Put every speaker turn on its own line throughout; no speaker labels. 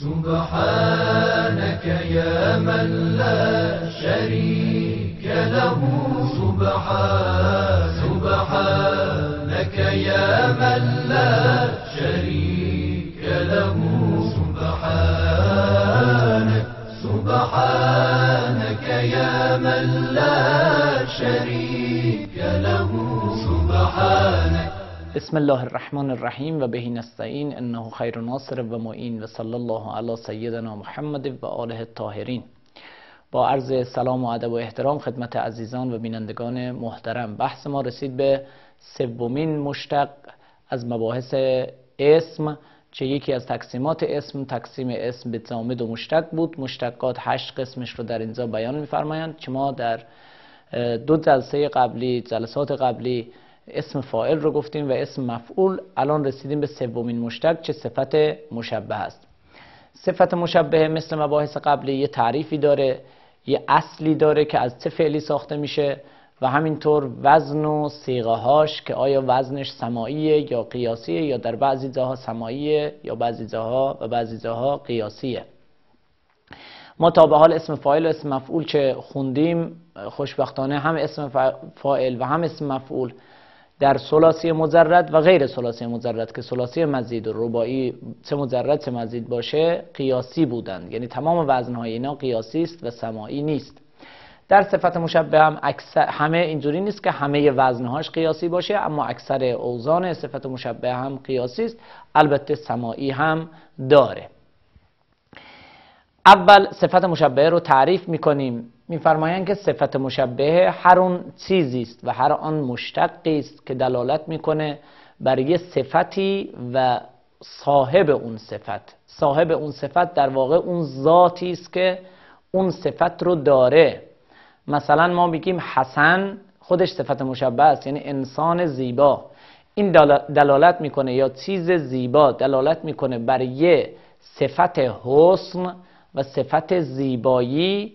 سبحانك يا من لا شريك له سبحانك يا من لا شريك له سبحانك يا من لا شريك له سبحانك.
بسم الله الرحمن الرحیم و بهی نستعین انه خیر ناصر و معین و صلی الله علی سیدنا محمد و آله الطاهرین. با عرض سلام و ادب و احترام خدمت عزیزان و بینندگان محترم، بحث ما رسید به سومین مشتق از مباحث اسم، که یکی از تقسیمات اسم تقسیم اسم به ضامد و مشتق بود. مشتقات 8 قسمش رو در اینجا بیان می‌فرمایند که ما در دو جلسات قبلی اسم فاعل رو گفتیم و اسم مفعول. الان رسیدیم به سومین مشتق که صفت مشبه است. صفت مشبه مثل مباحث قبلی یه تعریفی داره، یه اصلی داره که از چه فعلی ساخته میشه و همینطور وزن و صیغه هاش که آیا وزنش سماعیه یا قیاسیه یا در بعضی جاها سماعیه یا بعضی جاها قیاسیه. ما تا به حال اسم فاعل و اسم مفعول که خوندیم، خوشبختانه هم اسم فاعل و هم اسم مفعول در ثلاثی مجرد و غیر ثلاثی مجرد که ثلاثی مزید و رباعی چه مجرد چه مزید باشه قیاسی بودند، یعنی تمام وزنهای اینا قیاسی است و سماعی نیست. در صفت مشبه هم همه اینجوری نیست که همه وزنهاش قیاسی باشه، اما اکثر اوزان صفت مشبه هم قیاسی است، البته سماعی هم داره. اول صفت مشبه رو تعریف میکنیم. میفرمایند که صفت مشبه هر اون چیزی است و هر آن مشتقی است که دلالت میکنه بر یه صفتی و صاحب اون صفت. صاحب اون صفت در واقع اون ذاتی است که اون صفت رو داره. مثلا ما میگیم حسن، خودش صفت مشبه است، یعنی انسان زیبا. این دلالت میکنه، یا چیز زیبا دلالت میکنه بر یه صفت حسن و صفت زیبایی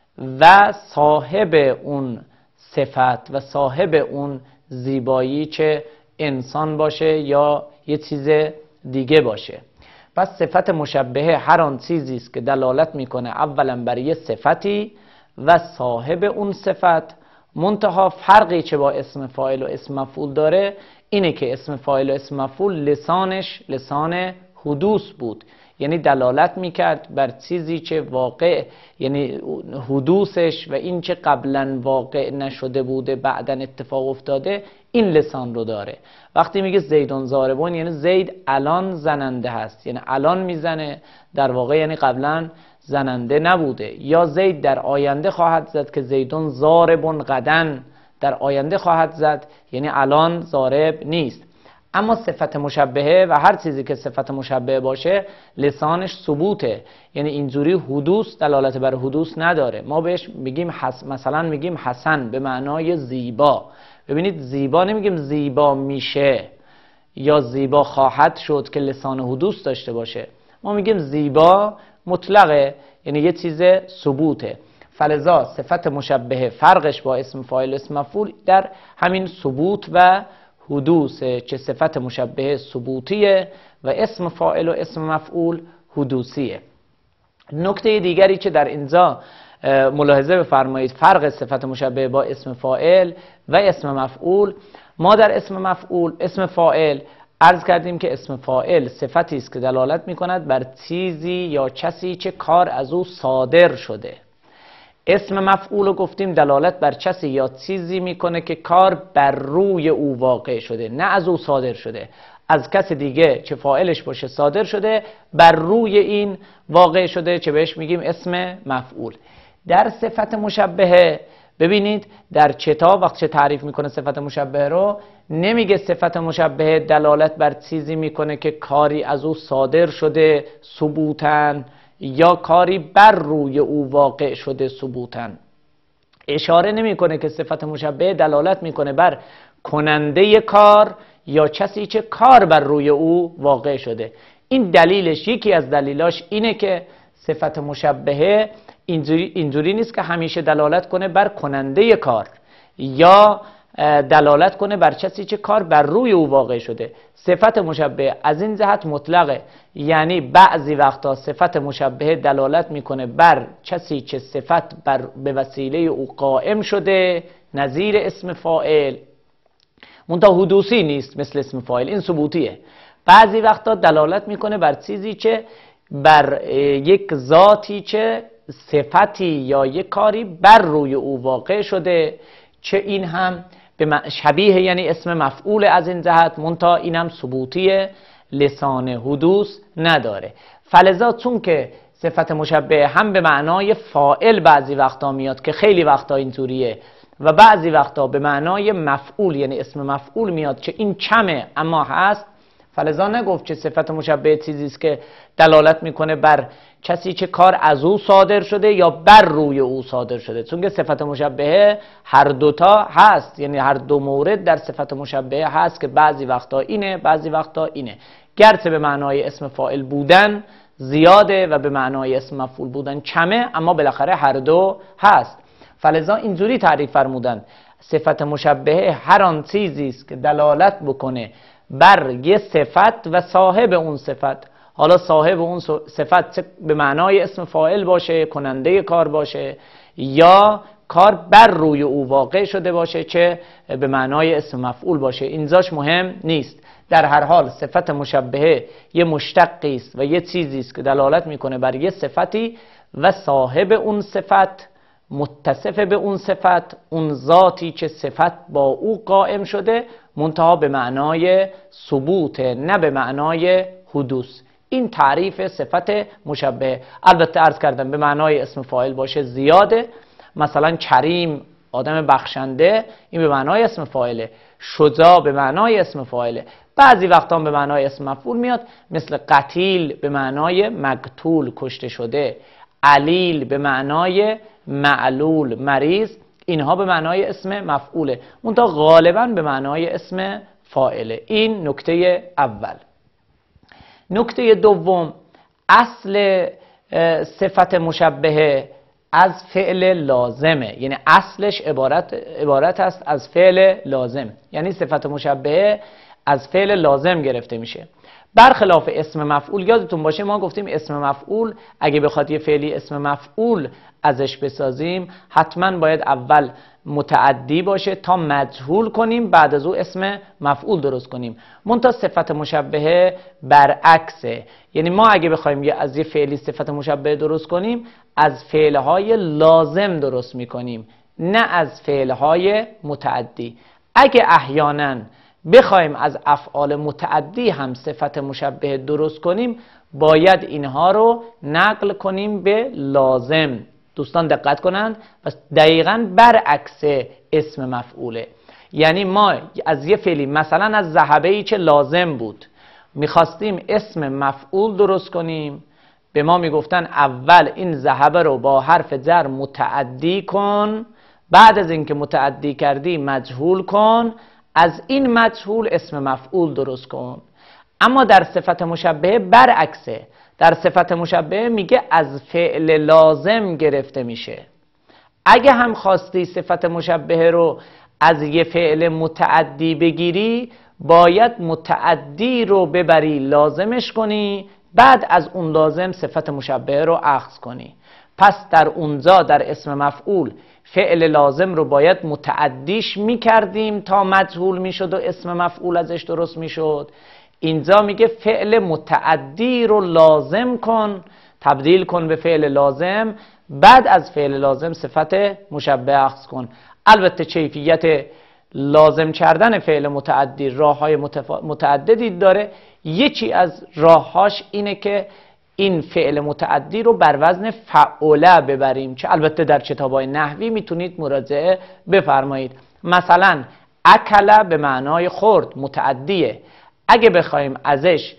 و صاحب اون صفت و صاحب اون زیبایی که انسان باشه یا یه چیز دیگه باشه. پس صفت مشبهه هر آن چیزی است که دلالت میکنه اولا بر یه صفتی و صاحب اون صفت. منتها فرقی که با اسم فاعل و اسم مفعول داره اینه که اسم فاعل و اسم مفعول لسانش لسان حدوث بود، یعنی دلالت میکرد بر چیزی که واقع، یعنی حدوثش و این که قبلا واقع نشده بوده بعدن اتفاق افتاده، این لسان رو داره. وقتی میگه زیدون ضاربون یعنی زید الان زننده هست، یعنی الان میزنه، در واقع یعنی قبلا زننده نبوده. یا زید در آینده خواهد زد که زیدون ضاربون غدن، در آینده خواهد زد یعنی الان ضارب نیست. اما صفت مشبهه و هر چیزی که صفت مشبهه باشه لسانش ثبوته، یعنی اینجوری حدوث دلالت بر حدوث نداره. ما بهش میگیم مثلا میگیم حسن به معنای زیبا. ببینید زیبا نمیگیم زیبا میشه یا زیبا خواهد شد که لسان حدوث داشته باشه، ما میگیم زیبا مطلقه، یعنی یه چیز ثبوته. فلذا صفت مشبهه فرقش با اسم فاعل و اسم مفعول در همین ثبوت و حدوثه که صفت مشبهه ثبوتیه و اسم فاعل و اسم مفعول حدوثیه. نکته دیگری که در اینجا ملاحظه بفرمایید، فرق صفت مشبهه با اسم فاعل و اسم مفعول. ما در اسم فاعل عرض کردیم که اسم فاعل صفتی است که دلالت میکند بر چیزی یا کسی که کار از او صادر شده. اسم مفعول رو گفتیم دلالت بر کسی یا چیزی میکنه که کار بر روی او واقع شده، نه از او صادر شده، از کسی دیگه که فاعلش باشه صادر شده، بر روی این واقع شده که بهش میگیم اسم مفعول. در صفت مشبهه ببینید در کتاب وقتی تعریف میکنه صفت مشبهه رو نمیگه صفت مشبهه دلالت بر چیزی میکنه که کاری از او صادر شده ثبوتاً یا کاری بر روی او واقع شده ثبوتاً. اشاره نمیکنه که صفت مشبهه دلالت میکنه بر کننده کار یا کسی که کار بر روی او واقع شده. این دلیلش، یکی از دلیلاش اینه که صفت مشبهه اینجوری نیست که همیشه دلالت کنه بر کننده کار یا دلالت کنه بر کسی که کار بر روی او واقع شده. صفت مشبهه از این جهت مطلقه، یعنی بعضی وقتا صفت مشبهه دلالت میکنه بر کسی که صفت به وسیله او قائم شده، نظیر اسم فاعل، منتها حدوثی نیست مثل اسم فاعل، این ثبوتیه. بعضی وقتا دلالت میکنه بر چیزی که بر یک ذاتی که صفتی یا یک کاری بر روی او واقع شده، چه این هم به شبیه یعنی اسم مفعول از این جهت، منتها این هم ثبوتیه، لسان حدوث نداره. فلذا چون که صفت مشبه هم به معنای فاعل بعضی وقتا میاد که خیلی وقتا اینطوریه، و بعضی وقتا به معنای مفعول یعنی اسم مفعول میاد که این کمه اما هست، فلذا نگفت که صفت مشبه چیزی است که دلالت میکنه بر کسی که کار از او صادر شده یا بر روی او صادر شده، چون که صفت مشبهه هر دوتا هست، یعنی هر دو مورد در صفت مشبهه هست که بعضی وقتا اینه بعضی وقتا اینه، گرچه به معنای اسم فاعل بودن زیاده و به معنای اسم مفعول بودن کمه، اما بالاخره هر دو هست. فلذا اینجوری تعریف فرمودن صفت مشبهه هر آن چیزی است که دلالت بکنه بر یه صفت و صاحب اون صفت. حالا صاحب اون صفت چه به معنای اسم فاعل باشه، کننده کار باشه، یا کار بر روی او واقع شده باشه چه به معنای اسم مفعول باشه، اینجاش مهم نیست. در هر حال صفت مشبهه یه مشتقی است و یه چیزی است که دلالت میکنه بر یه صفتی و صاحب اون صفت، متصف به اون صفت، اون ذاتی که صفت با او قائم شده، منتها به معنای ثبوت نه به معنای حدوث. این تعریف صفت مشبهه. البته عرض کردم به معنای اسم فاعل باشه زیاده، مثلا کریم آدم بخشنده این به معنای اسم فاعله، شجاع به معنای اسم فاعله، بعضی وقتا به معنای اسم مفعول میاد، مثل قتیل به معنای مقتول کشته شده، علیل به معنای معلول مریض، اینها به معنای اسم مفعوله، منتها غالبا به معنای اسم فاعله. این نکته اول. نکته دوم، اصل صفت مشبهه از فعل لازمه، یعنی اصلش عبارت است از فعل لازم، یعنی صفت مشبهه از فعل لازم گرفته میشه، برخلاف اسم مفعول. یادتون باشه ما گفتیم اسم مفعول اگه بخواد یه فعلی اسم مفعول ازش بسازیم حتما باید اول متعدی باشه تا مجهول کنیم، بعد از او اسم مفعول درست کنیم. منتها صفت مشبهه برعکسه، یعنی ما اگه بخوایم از یه فعلی صفت مشبهه درست کنیم از فعلهای لازم درست میکنیم نه از فعلهای متعدی. اگه احیانا بخوایم از افعال متعدی هم صفت مشبهه درست کنیم باید اینها رو نقل کنیم به لازم. دوستان دقت کنند، پس دقیقاً برعکس اسم مفعوله. یعنی ما از یه فعلی مثلا از ذهبه‌ای که لازم بود میخواستیم اسم مفعول درست کنیم، به ما میگفتن اول این ذهبه رو با حرف جر متعدی کن، بعد از اینکه متعدی کردی مجهول کن، از این مجهول اسم مفعول درست کن. اما در صفت مشبهه برعکسه، در صفت مشبهه میگه از فعل لازم گرفته میشه. اگه هم خواستی صفت مشبهه رو از یه فعل متعدی بگیری باید متعدی رو ببری لازمش کنی، بعد از اون لازم صفت مشبهه رو اخذ کنی. پس در اونجا در اسم مفعول فعل لازم رو باید متعدیش میکردیم تا مجهول میشد و اسم مفعول ازش درست میشد. اینجا میگه فعل متعدی رو لازم کن، تبدیل کن به فعل لازم، بعد از فعل لازم صفت مشبه اخذ کن. البته کیفیت لازم کردن فعل متعدی راههای متعددی داره. یکی از راههاش اینه که این فعل متعدی رو بر وزن فعوله ببریم، که البته در کتابای نحوی میتونید مراجعه بفرمایید. مثلا اکل به معنای خورد متعدیه، اگه بخوایم ازش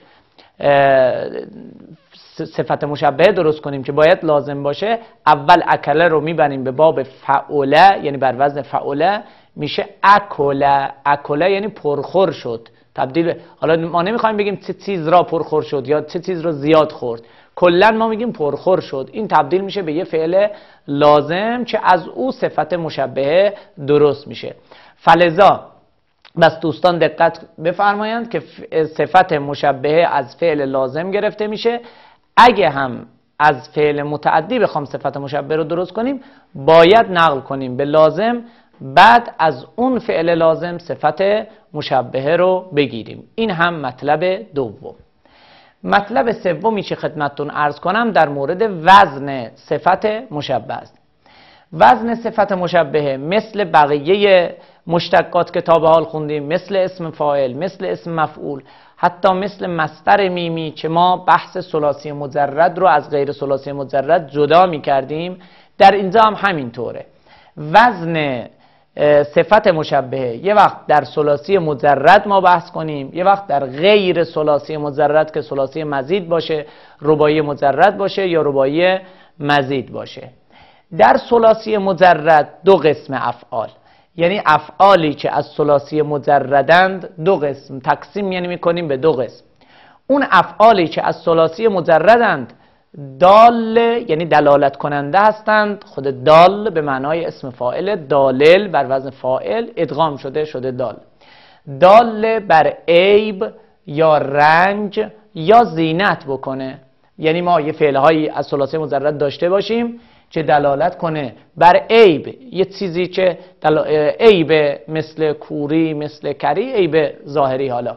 صفت مشبهه درست کنیم که باید لازم باشه، اول اکله رو میبریم به باب فعوله، یعنی بر وزن فعوله میشه اکله. اکله یعنی پرخور شد، تبدیل. حالا ما نمیخوایم بگیم چه چیز را پرخور شد یا چه چیز را زیاد خورد، کلا ما میگیم پرخور شد. این تبدیل میشه به یه فعل لازم که از او صفت مشبهه درست میشه. فلذا بس دوستان دقت بفرمایند که صفت مشبهه از فعل لازم گرفته میشه. اگه هم از فعل متعدی بخوام صفت مشبهه رو درست کنیم باید نقل کنیم به لازم، بعد از اون فعل لازم صفت مشبهه رو بگیریم. این هم مطلب دوم. مطلب سومی که خدمتتون عرض کنم در مورد وزن صفت مشبهه است. وزن صفت مشبهه مثل بقیه مشتقات که تا به حال خوندیم، مثل اسم فاعل، مثل اسم مفعول، حتی مثل مصدر میمی که ما بحث ثلاثی مجرد رو از غیر ثلاثی مجرد جدا می کردیم، در اینجا هم همینطوره. وزن صفت مشبهه یه وقت در ثلاثی مجرد ما بحث کنیم، یه وقت در غیر ثلاثی مجرد که ثلاثی مزید باشه، رباعی مجرد باشه یا رباعی مزید باشه. در ثلاثی مجرد دو قسم افعال، یعنی افعالی که از ثلاثی مجردند دو قسم تقسیم یعنی میکنیم به دو قسم. اون افعالی که از ثلاثی مجردند دال یعنی دلالت کننده هستند، خود دال به معنای اسم فاعل، دالل بر وزن فاعل ادغام شده دال، دال بر عیب یا رنج یا زینت بکنه. یعنی ما یه فعلهایی از ثلاثی مجرد داشته باشیم که دلالت کنه بر عیب، یه چیزی که عیب مثل کوری، مثل کری، عیب ظاهری حالا،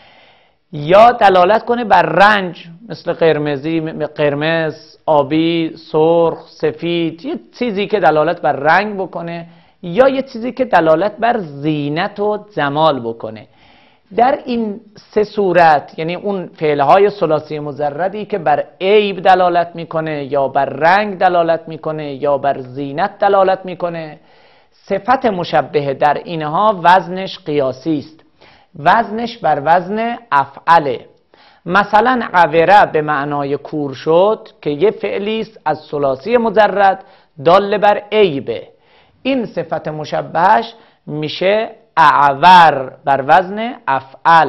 یا دلالت کنه بر رنج مثل قرمز، آبی، سرخ، سفید، یه چیزی که دلالت بر رنگ بکنه، یا یه چیزی که دلالت بر زینت و جمال بکنه. در این سه صورت، یعنی اون فعلهای ثلاثی مجردی که بر عیب دلالت میکنه یا بر رنگ دلالت میکنه یا بر زینت دلالت میکنه، صفت مشبهه در اینها وزنش قیاسی است، وزنش بر وزن افعله. مثلا عوره به معنای کور شد که یه فعلی است از ثلاثی مجرد دال بر عیبه، این صفت مشبهش میشه اعور بر وزن افعل.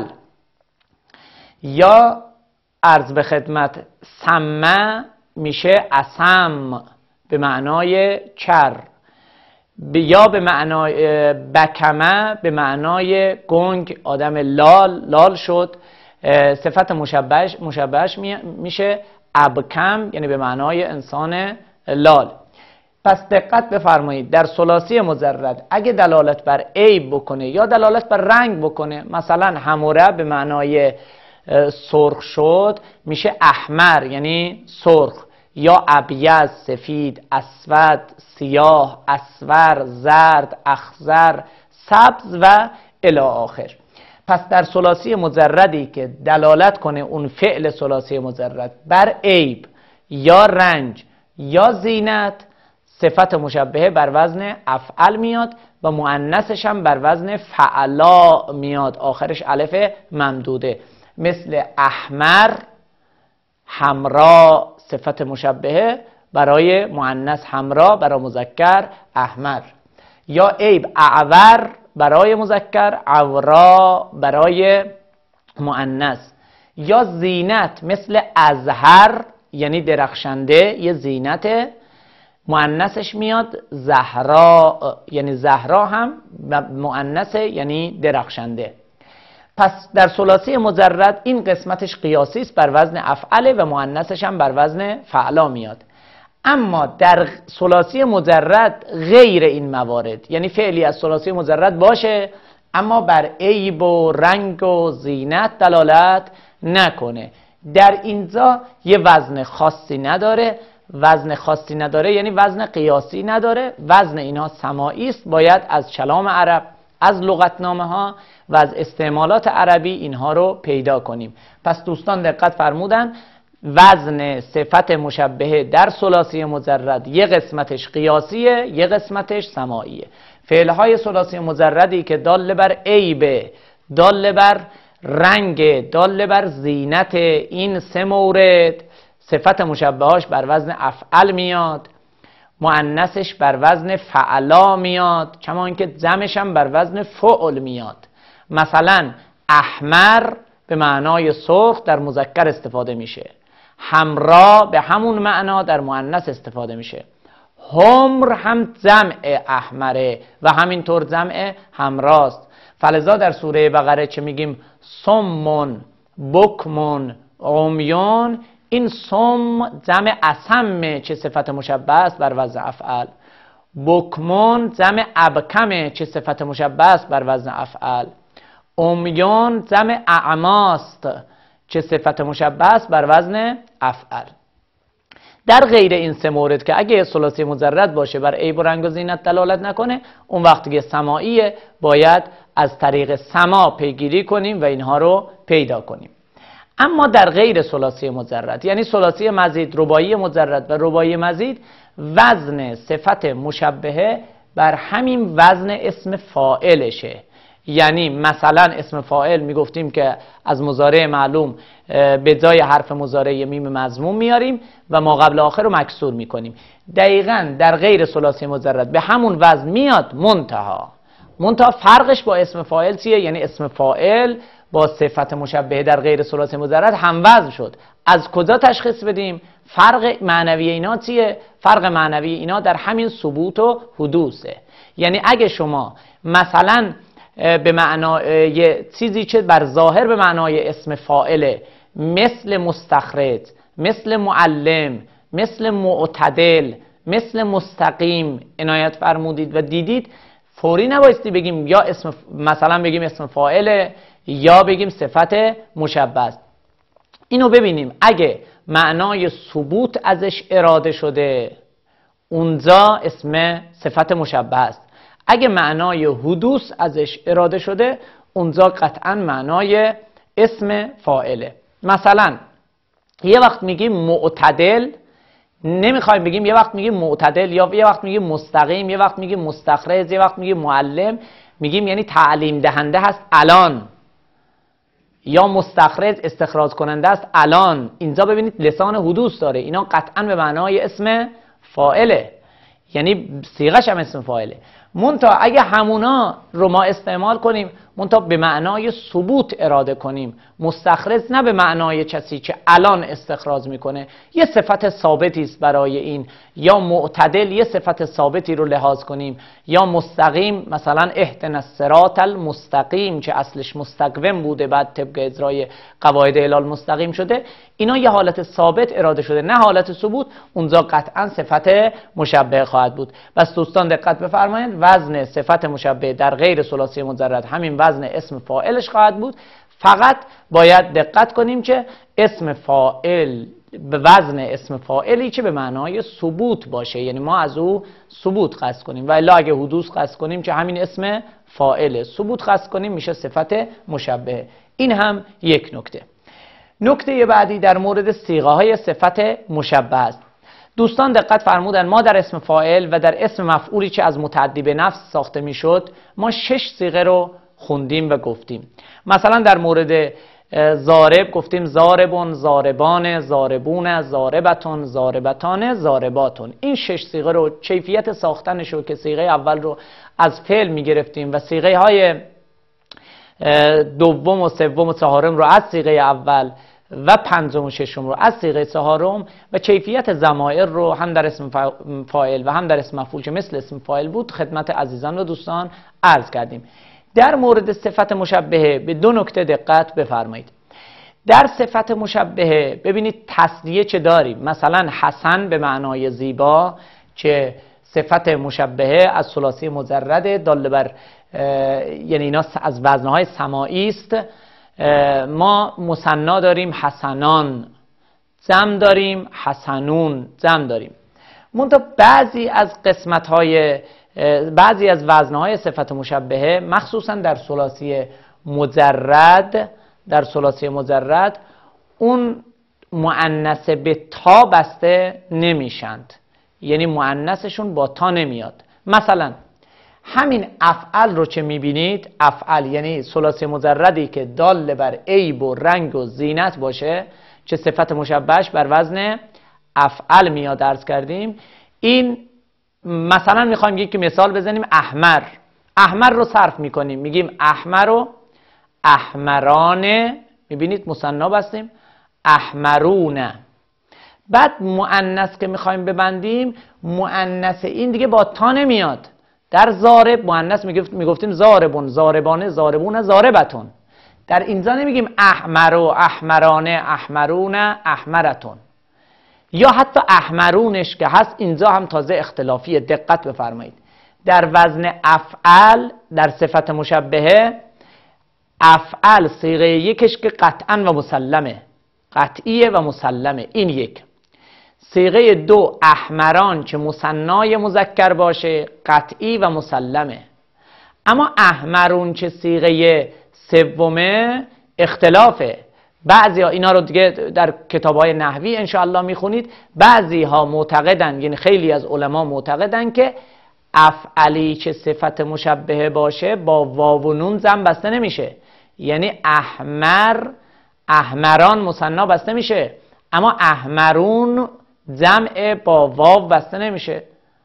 یا عرض به خدمت سمه میشه اسم به معنای کر، یا به معنای بکمه به معنای گنگ، آدم لال شد، صفت مشبهش میشه ابکم یعنی به معنای انسان لال. پس دقت بفرمایید در ثلاثی مجرد اگه دلالت بر عیب بکنه یا دلالت بر رنگ بکنه، مثلا حموره به معنای سرخ شد میشه احمر یعنی سرخ، یا ابیض سفید، اسود سیاه، اسور زرد، اخضر سبز و الی آخر. پس در ثلاثی مجردی که دلالت کنه اون فعل ثلاثی مجرد بر عیب یا رنج یا زینت، صفت مشبهه بر وزن افعل میاد و مؤنثش هم بر وزن فعلا میاد، آخرش الف ممدوده، مثل احمر، حمرا صفت مشبهه برای مؤنث حمرا، برای مذکر احمر، یا عیب اعور برای مذکر، عورا برای مؤنث، یا زینت مثل ازهر یعنی درخشنده، یه زینت مؤنثش میاد زهرا یعنی زهرا هم مؤنث یعنی درخشنده. پس در ثلاثی مجرد این قسمتش قیاسی است بر وزن افعله و مؤنثش هم بر وزن فعلا میاد. اما در ثلاثی مجرد غیر این موارد، یعنی فعلی از ثلاثی مجرد باشه اما بر عیب و رنگ و زینت دلالت نکنه، در اینجا یه وزن خاصی نداره. وزن خاصی نداره یعنی وزن قیاسی نداره، وزن اینها سماعی است، باید از کلام عرب، از لغتنامه ها و از استعمالات عربی اینها رو پیدا کنیم. پس دوستان دقت فرمودن، وزن صفت مشبهه در ثلاثی مجرد یه قسمتش قیاسیه، یه قسمتش سماعیه. فعلهای ثلاثی مجردی که دال بر عیب، دال بر رنگ، دال بر زینت، این سه مورد صفت مشبههاش بر وزن افعل میاد، مؤنثش بر وزن فعلا میاد، کما اینکه جمعش هم بر وزن فعل میاد. مثلا احمر به معنای سرخ در مذکر استفاده میشه، حمرا به همون معنا در مؤنث استفاده میشه، حمر هم جمع احمره و همینطور جمع همراست. فلذا در سوره بقره چه میگیم؟ صمون، بکمون، عمیان. این صم جمع اصم چه صفت مشبه است بر وزن افعال. بکمون جمع ابکم چه صفت مشبه است بر وزن افعال. عمیان جمع اعماست چه صفت مشبه است بر وزن افعال. در غیر این سه مورد که اگه ثلاثی مجرد باشه بر عیب و رنگ و زینت دلالت نکنه، اون وقتی که سماعیه باید از طریق سما پیگیری کنیم و اینها رو پیدا کنیم. اما در غیر ثلاثی مجرد، یعنی ثلاثی مزید، رباعی مجرد و رباعی مزید، وزن صفت مشبهه بر همین وزن اسم فاعلشه. یعنی مثلا اسم فاعل میگفتیم که از مضارع معلوم به جای حرف مضارع میم مضموم میاریم و ما قبل آخر رو مکسور میکنیم. دقیقاً در غیر ثلاثی مجرد به همون وزن میاد، منتها فرقش با اسم فاعل چیه؟ یعنی اسم فاعل با صفت مشبهه در غیر ثلاثی مجرد هم وزن شد. از کجا تشخیص بدیم؟ فرق معنوی اینا چیه؟ فرق معنوی اینا در همین ثبوت و حدوثه. یعنی اگه شما مثلا به معنای چیزی که بر ظاهر به معنای اسم فاعله، مثل مستخرج، مثل معلم، مثل معتدل، مثل مستقیم عنایت فرمودید و دیدید، فوری نبایستی بگیم یا اسم، مثلا بگیم اسم فاعله یا بگیم صفت مشبه است. اینو ببینیم اگه معنای ثبوت ازش اراده شده اونجا اسم صفت مشبه است. اگه معنای حدوث ازش اراده شده اونجا قطعا معنای اسم فاعله. مثلا یه وقت میگیم معتدل، نمیخوایم بگیم یه وقت میگیم معتدل، یا یه وقت میگیم مستقیم، یه وقت میگیم مستخرج، یه وقت میگیم معلم، میگیم یعنی تعلیم دهنده هست الان، یا مستخرج استخراج کننده است الان. اینجا ببینید لسان حدوث داره، اینا قطعا به معنای اسم فاعله، یعنی صیغش هم اسم فاعله. منتها اگه همونا رو ما استعمال کنیم، منتها به معنای ثبوت اراده کنیم، مستخرج نه به معنای کسی که الان استخراج میکنه، یه صفت ثابتی است برای این، یا معتدل یه صفت ثابتی رو لحاظ کنیم، یا مستقیم مثلا اهدنا الصراط المستقیم که اصلش مستقیم بوده بعد طبق اجرای قواعد هلال مستقیم شده، اینا یه حالت ثابت اراده شده نه حالت ثبوت، اونجا قطعا صفت مشبه خواهد بود. بس دوستان دقت بفرمایید، وزن صفت مشبه در غیر ثلاثی مجرد همین وزن اسم فاعلش خواهد بود. فقط باید دقت کنیم که اسم فاعل به وزن اسم فاعلی که به معنای ثبوت باشه، یعنی ما از او ثبوت قصد کنیم، و الا اگه حدوث قصد کنیم که همین اسم فاعله، ثبوت قصد کنیم میشه صفت مشبه. این هم یک نکته. نکته بعدی در مورد صیغه های صفت مشبه است. دوستان دقت فرمودن ما در اسم فاعل و در اسم مفعولی که از متعدی به نفس ساخته میشد ما 6 صیغه رو خوندیم و گفتیم. مثلا در مورد ضارب گفتیم ضاربون، ضاربان، ضاربون، ضاربتون، ضاربتان، ضارباتون. این 6 صیغه رو کیفیت ساختنش رو که صیغه اول رو از فعل میگرفتیم و صیغه های دوم و سوم و چهارم رو از صیغه اول و پنجم و ششم رو از صیغه چهارم، و کیفیت ضمائر رو هم در اسم فاعل و هم در اسم مفعول که مثل اسم فاعل بود خدمت عزیزان و دوستان عرض کردیم. در مورد صفت مشبهه به 2 نکته دقت بفرمایید. در صفت مشبهه ببینید تسنیه چه داریم. مثلا حسن به معنای زیبا که صفت مشبهه از ثلاثی مجرد دال بر یعنی اینا از وزنهای سماعی است. ما مثنا داریم حسنان، جمع داریم حسنون، جمع داریم. منتها بعضی از قسمت‌های بعضی از وزنهای صفت مشبهه مخصوصا در ثلاثی مجرد اون مؤنث به تا بسته نمیشند، یعنی مؤنثشون با تا نمیاد. مثلا همین افعل رو که میبینید، افعل یعنی ثلاثی مجردی که دال بر عیب و رنگ و زینت باشه که صفت مشبهش بر وزن افعل میاد عرض کردیم. این مثلا میخوایم یکی مثال بزنیم، احمر. احمر رو صرف میکنیم میگیم احمر و احمرانه، میبینید مثنا بستیم، احمرونه. بعد مؤنث که میخوایم ببندیم، مؤنث این دیگه با تا نمیاد. در ضارب مؤنث میگفتیم ضاربون، ضاربانه، ضاربون، ضاربتون. در اینجا نمیگیم احمر و احمرانه، احمرون، احمرتون. یا حتی احمرونش که هست اینجا هم تازه اختلافیه، دقت بفرمایید. در وزن افعل در صفت مشبهه، افعل صیغه یکش که قطعا و مسلمه، قطعیه و مسلمه، این یک. صیغه دو احمران که مثنای مذکر باشه، قطعی و مسلمه. اما احمرون که صیغه سومه اختلافه. بعضی ها اینا رو دیگه در کتاب‌های نحوی انشاءالله میخونید. بعضی ها معتقدن، یعنی خیلی از علما معتقدن که افعلی که صفت مشبهه باشه با واو و نون ضم بسته نمیشه. یعنی احمر، احمران مثنا بسته میشه، اما احمرون جمع با واو بسته نمیشه،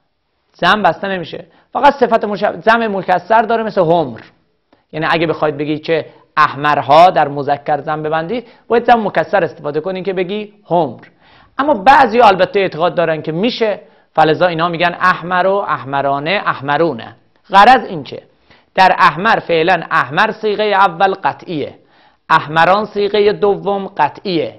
ضم بسته نمیشه. فقط صفت مشبهه جمع مکسر داره مثل همر. یعنی اگه بخواید بگی که احمرها در مذکر ضم ببندید، باید ضم مکسر استفاده کنین که بگی همر. اما بعضی البته اعتقاد دارن که میشه، فلذا اینا میگن احمر و احمرانه، احمرونه. غرض این که در احمر فعلا احمر صیغه اول قطعیه، احمران صیغه دوم قطعیه،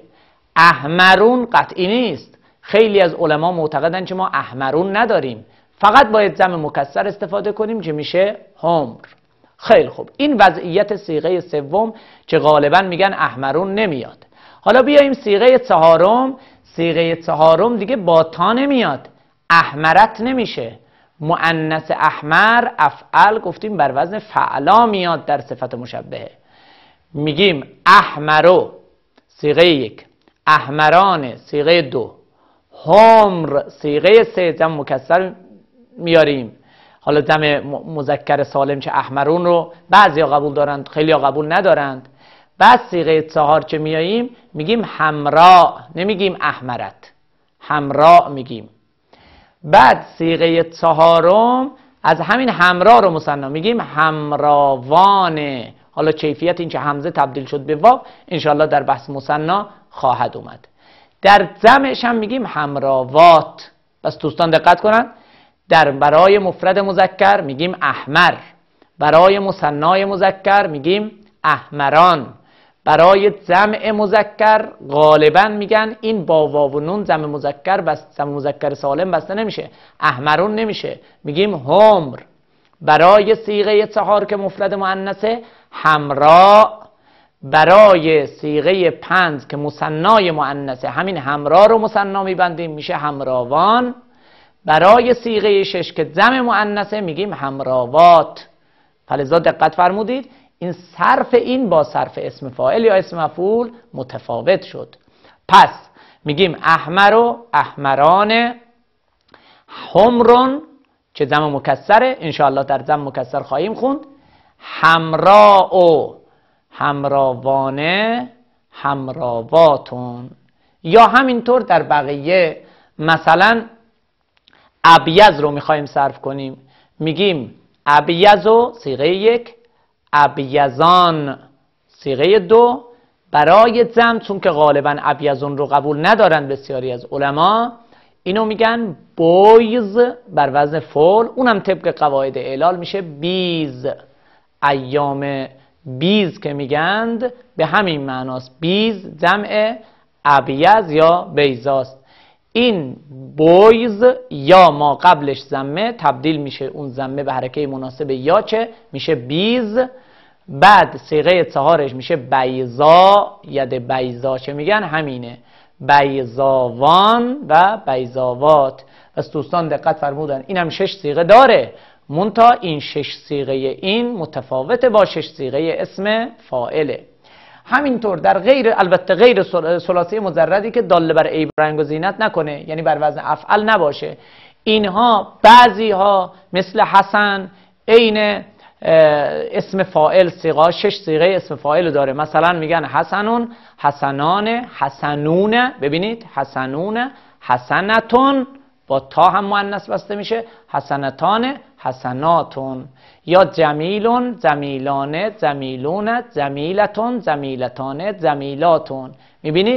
احمرون قطعی نیست. خیلی از علما معتقدن که ما احمرون نداریم، فقط باید ضم مکسر استفاده کنیم که میشه همر. خیلی خوب، این وضعیت صیغه سوم که غالبا میگن احمرون نمیاد. حالا بیاییم صیغه چهارم. صیغه چهارم دیگه با تا نمیاد، احمرت نمیشه. مؤنث احمر افعل گفتیم بر وزن فعلا میاد در صفت مشبهه. میگیم احمرو صیغه یک، احمران صیغه دو، همر صیغه سه، جمع مکسر میاریم. حالا جمع مذکر سالم چه احمرون رو بعضیا قبول دارند، خیلیا قبول ندارند. بعد صیغه چهار چه میاییم میگیم حمرا، نمیگیم احمرت، حمرا میگیم. بعد صیغه چهارم از همین حمرا رو مثنا میگیم حمراوانه. حالا کیفیت این که حمزه تبدیل شد به واو انشاءالله در بحث مثنا خواهد اومد. در جمعش هم میگیم حمراوات. بس دوستان دقت کنن، در برای مفرد مذکر میگیم احمر، برای مثنای مذکر میگیم احمران، برای جمع مذکر غالبا میگن این با واو و نون جمع مذکر بس، جمع مذکر سالم بسته نمیشه، احمرون نمیشه، میگیم همر. برای صیغه چهار که مفرد مؤنثه حمرا، برای صیغه پنج که مثنای مؤنثه همین حمرا رو مثنا میبندیم میشه حمراوان. برای صیغه شش که جمع مؤنثه میگیم حمراوات. فلذا دقت فرمودید این صرف این با صرف اسم فاعل یا اسم مفعول متفاوت شد. پس میگیم احمر و احمران، حمرون که جمع مکسره انشاءالله در جمع مکسر خواهیم خوند، حمراء و حمراوانه، حمراواتون. یا همینطور در بقیه، مثلا ابیض رو میخوایم صرف کنیم میگیم ابیض و صیغه یک، ابیضان صیغه دو. برای جمع چون که غالبا ابیضون رو قبول ندارن بسیاری از علما، اینو میگن بویز بر وزن فعل، اونم طبق قواعد اعلال میشه بیز. ایام بیز که میگند به همین معناست، بیز جمع ابیض یا بیزاست. این بویز یا ما قبلش ضمه تبدیل میشه اون ضمه به حرکه مناسب یا چه میشه بیز. بعد صیغه چهارش میشه بیضا، ید بیضا چه میگن همینه، بیضاوان و بیضاوات. پس دوستان دقت فرمودن این هم 6 صیغه داره، منتها این 6 صیغه این متفاوته با 6 صیغه اسم فاعله. همینطور در غیر، البته غیر ثلاثی مجردی که داله بر عیب رنگ و زینت نکنه، یعنی بر وزن افعل نباشه، اینها بعضی ها مثل حسن عین اسم فاعل صیغه 6 صیغه اسم فاعل داره. مثلا میگن حسنون، حسنان، حسنون، ببینید حسنون، حسنتون با تا هم مؤنث بسته میشه، حسنتان، حسناتون. یا جمیلون، جمیلانه، جمیلون، جمیلتون، جمیلتانه، جمیلاتون. میبینید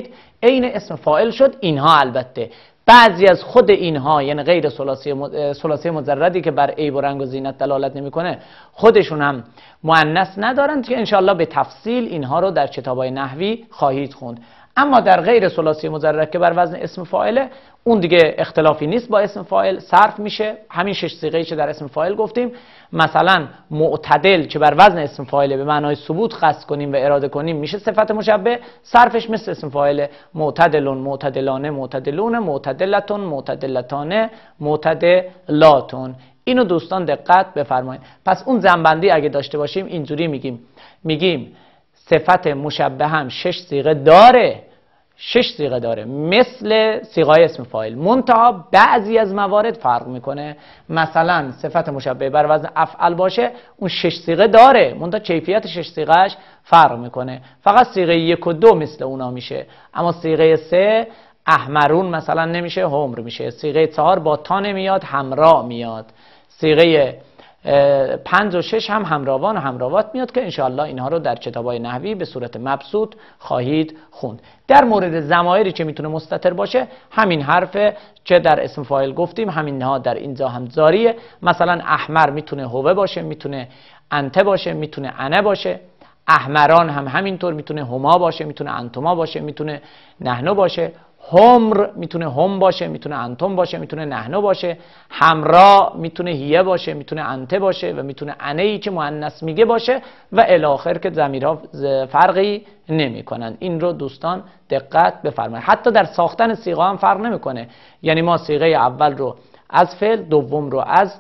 عین اسم فاعل شد. اینها البته بعضی از خود اینها یعنی غیر ثلاثی مجردی که بر عیب و رنگ و زینت دلالت نمیکنه خودشون هم مؤنث ندارند که انشاءالله به تفصیل اینها رو در کتابای نحوی خواهید خوند. اما در غیر ثلاثی مجرد که بر وزن اسم فاعله، اون دیگه اختلافی نیست با اسم فاعل، صرف میشه. همین 6 صیغه‌ای که در اسم فاعل گفتیم، مثلا معتدل که بر وزن اسم فاعله به معنای ثبوت قصد کنیم و اراده کنیم میشه صفت مشبه، صرفش مثل اسم فاعله، معتدلون، معتدلانه، معتدلون، معتدلتون، معتدلتانه، معتدلاتون. اینو دوستان دقت بفرمایید. پس اون جنبندی اگه داشته باشیم اینجوری میگیم صفت مشبه هم 6 صیغه داره، 6 صیغه داره مثل صیغه‌های اسم فاعل، منتها بعضی از موارد فرق میکنه. مثلا صفت مشبه بر وزن افعل باشه اون 6 صیغه داره، منتها کیفیت 6 صیغه‌اش فرق میکنه. فقط صیغه 1 و 2 مثل اونا میشه، اما صیغه 3 احمرون مثلا نمیشه، حمر میشه. صیغه 4 با تا نمیاد، حمرا میاد. صیغه 5 و 6 هم همراوان و همراوات میاد که انشاءالله اینها رو در کتابای نحوی به صورت مبسوط خواهید خوند. در مورد ضمایری که میتونه مستتر باشه، همین حرفه که در اسم فاعل گفتیم، همینها در اینجا هم جاریه. مثلا احمر میتونه هوه باشه، میتونه انته باشه، میتونه انه باشه. احمران هم همینطور میتونه هما باشه، میتونه انتما باشه، میتونه نحنو باشه. حمر میتونه هم باشه، میتونه انتم باشه، میتونه نحنو باشه. حمرا میتونه هیه باشه، میتونه انته باشه و میتونه انهی که مؤنث میگه باشه و الی آخر که ضمیرها فرقی نمیکنن. این رو دوستان دقت بفرمایید. حتی در ساختن صیغه هم فرق نمیکنه، یعنی ما صیغه اول رو از فعل، دوم رو از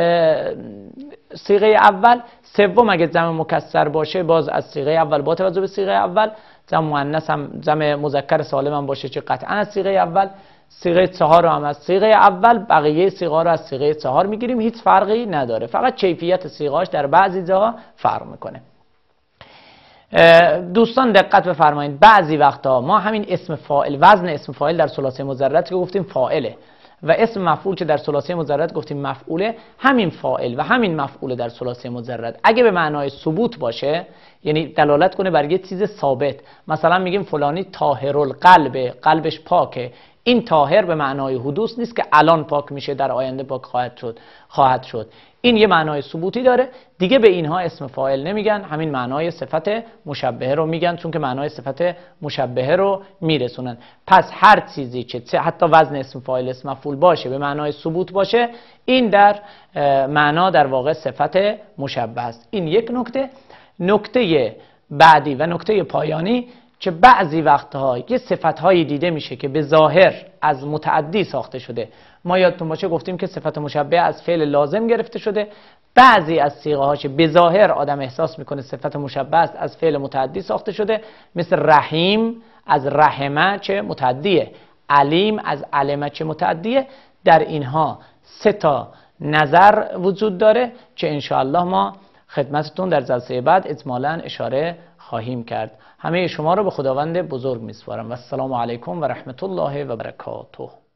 صیغه اول، سوم اگه جمع مکسر باشه باز از صیغه اول با توجه به صیغه اول، جمع مؤنث هم جمع مذکر سالم هم باشه که قطعا از صیغه اول، صیغه 4 رو هم از صیغه اول، بقیه صیغه رو از صیغه 4 میگیریم. هیچ فرقی نداره، فقط کیفیت صیغه‌اش در بعضی جاها فرق میکنه. دوستان دقت بفرمایید، بعضی وقتا ما همین اسم فاعل، وزن اسم فاعل در ثلاثی مجرد که گفتیم فاعله و اسم مفعول که در ثلاثی مجرد گفتیم مفعوله، همین فاعل و همین مفعول در ثلاثی مجرد اگه به معنای ثبوت باشه، یعنی دلالت کنه بر یه چیز ثابت، مثلا میگیم فلانی طاهرالقلب، قلبش پاکه، این طاهر به معنای حدوث نیست که الان پاک میشه، در آینده پاک خواهد شد. این یه معنای ثبوتی داره. دیگه به اینها اسم فاعل نمیگن، همین معنای صفت مشبهه رو میگن، چون که معنای صفت مشبهه رو میرسونن. پس هر چیزی که حتی وزن اسم فاعل اسم مفعول باشه، به معنای ثبوت باشه، این در معنا در واقع صفت مشبه است. این یک نکته. نکته بعدی و نکته پایانی که بعضی وقتها یه صفت‌هایی دیده میشه که به ظاهر از متعدی ساخته شده. ما یادتون باشه گفتیم که صفت مشبه از فعل لازم گرفته شده. بعضی از صیغه‌ها که به ظاهر آدم احساس میکنه صفت مشبه است، از فعل متعدی ساخته شده، مثل رحیم از رحمه چه متعدیه، علیم از علمه چه متعدیه. در اینها 3 تا نظر وجود داره که انشاءالله ما خدمتتون در جلسه بعد اجمالاً اشاره خواهیم کرد. همه شما رو به خداوند بزرگ میسپارم و السلام علیکم و رحمت الله و برکاته.